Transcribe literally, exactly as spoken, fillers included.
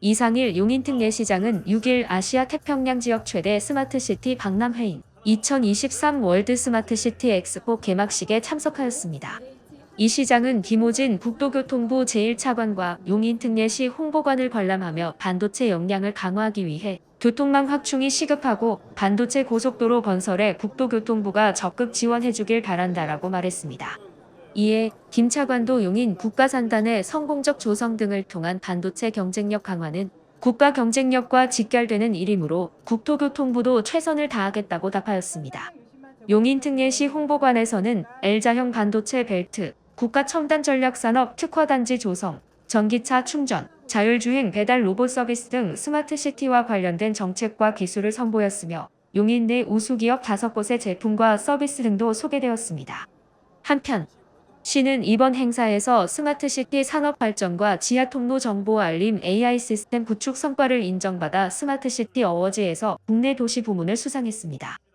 이상일 용인특례시장은 육 일 아시아 태평양 지역 최대 스마트시티 박람회인 이천이십삼 월드 스마트시티 엑스포 개막식에 참석하였습니다. 이 시장은 김호진 국토교통부 제일 차관과 용인특례시 홍보관을 관람하며 반도체 역량을 강화하기 위해 교통망 확충이 시급하고 반도체 고속도로 건설에 국토교통부가 적극 지원해주길 바란다라고 말했습니다. 이에 김 차관도 용인 국가산단의 성공적 조성 등을 통한 반도체 경쟁력 강화는 국가 경쟁력과 직결되는 일이므로 국토교통부도 최선을 다하겠다고 답하였습니다. 용인특례시 홍보관에서는 L자형 반도체 벨트, 국가첨단전략산업 특화단지 조성, 전기차 충전, 자율주행 배달 로봇 서비스 등 스마트시티와 관련된 정책과 기술을 선보였으며 용인 내 우수기업 다섯 곳의 제품과 서비스 등도 소개되었습니다. 한편 시는 이번 행사에서 스마트시티 산업 발전과 지하통로 정보 알림 에이아이 시스템 구축 성과를 인정받아 스마트시티 어워즈에서 국내 도시 부문을 수상했습니다.